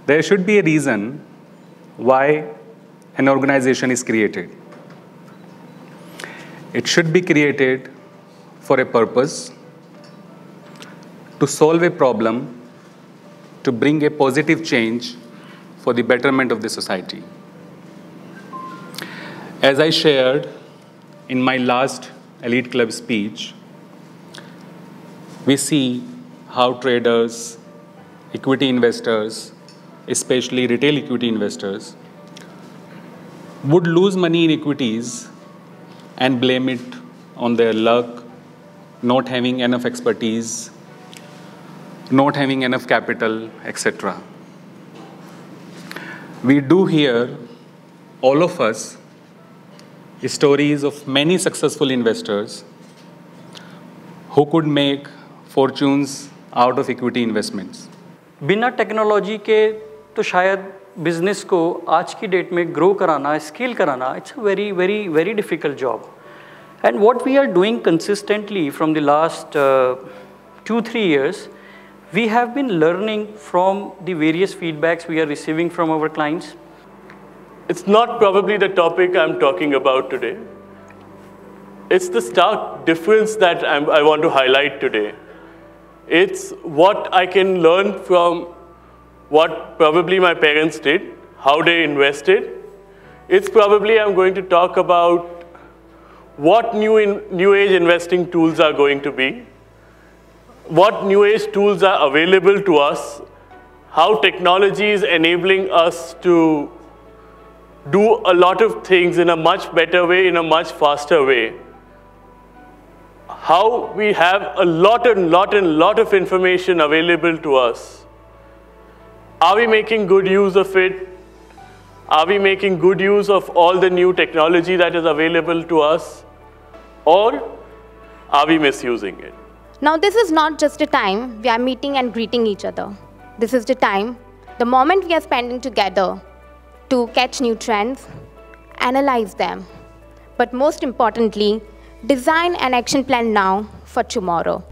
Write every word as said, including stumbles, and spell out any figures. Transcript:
There should be a reason why an organization is created. It should be created for a purpose, to solve a problem, to bring a positive change for the betterment of the society. As I shared in my last Elite Club speech, we see how traders, equity investors, especially retail equity investors, would lose money in equities and blame it on their luck, not having enough expertise, not having enough capital, et cetera. We do hear, all of us, stories of many successful investors who could make fortunes out of equity investments. बिना technology के तो शायद business को आज की date में grow कराना, scale कराना, it's a very, very, very difficult job. And what we are doing consistently from the last uh, two, three years, we have been learning from the various feedbacks we are receiving from our clients. It's not probably the topic I'm talking about today. It's the stark difference that I'm, I want to highlight today. It's what I can learn from what probably my parents did, how they invested. It's probably I'm going to talk about what new, in, new age investing tools are going to be, what new age tools are available to us, how technology is enabling us to do a lot of things in a much better way, in a much faster way. How we have a lot and lot and lot of information available to us. Are we making good use of it? Are we making good use of all the new technology that is available to us? Or are we misusing it? Now, this is not just a time we are meeting and greeting each other. This is the time, the moment we are spending together to catch new trends, analyze them, but most importantly, design an action plan now for tomorrow.